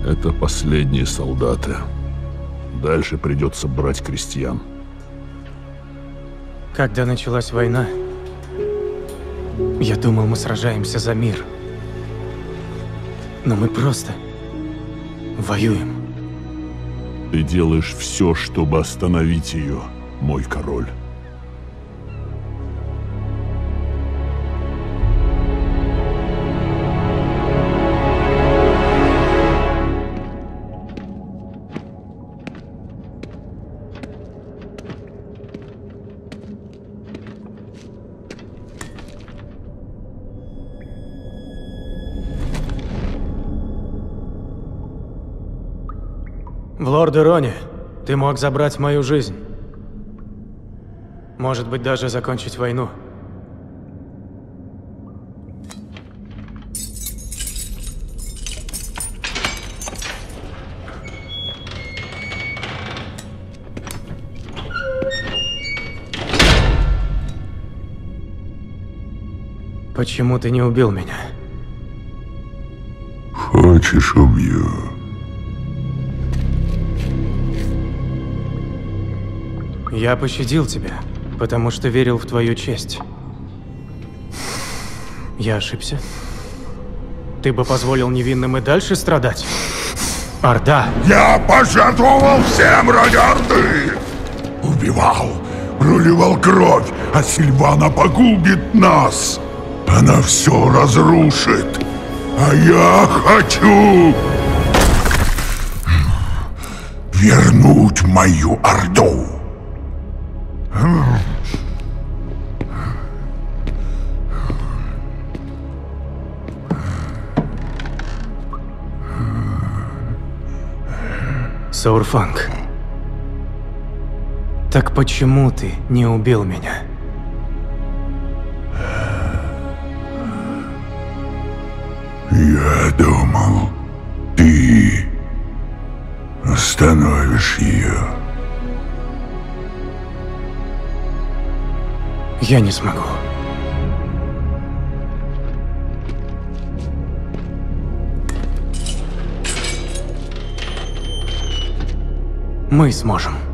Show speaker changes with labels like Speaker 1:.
Speaker 1: Это последние солдаты. Дальше придется брать крестьян.
Speaker 2: Когда началась война, я думал, мы сражаемся за мир. Но мы просто воюем.
Speaker 1: Ты делаешь все, чтобы остановить ее, мой король.
Speaker 2: В Лордероне ты мог забрать мою жизнь. Может быть, даже закончить войну. Почему ты не убил меня?
Speaker 3: Хочешь, убью?
Speaker 2: Я пощадил тебя, потому что верил в твою честь. Я ошибся? Ты бы позволил невинным и дальше страдать? Орда!
Speaker 3: Я пожертвовал всем ради Орды! Убивал, проливал кровь, а Сильвана погубит нас! Она все разрушит! А я хочу вернуть мою Орду!
Speaker 2: Саурфанг, так почему ты не убил меня?
Speaker 3: Я думал, ты остановишь ее.
Speaker 2: Я не смогу. Мы сможем.